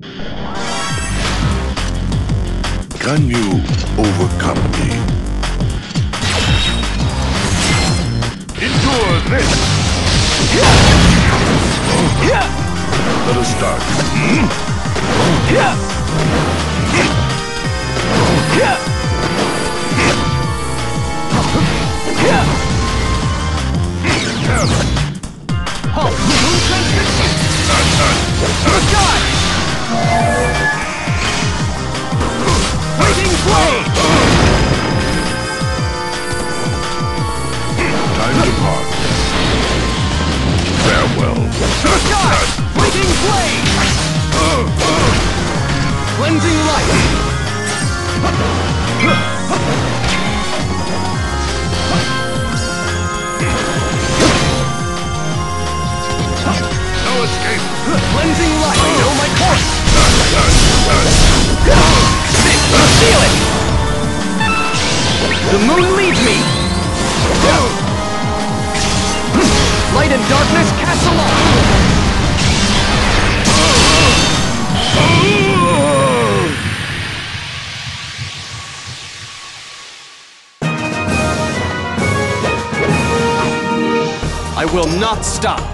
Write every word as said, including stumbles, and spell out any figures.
Can you overcome me? Endure this! Let us start. Halt! Moon transmission! Die! Waiting flame! Time to part. Farewell. Die! Waiting flame! Cleansing light! No escape. Cleansing light! I know my course! Seal it! The moon leads me! Light and darkness cast along! I will not stop!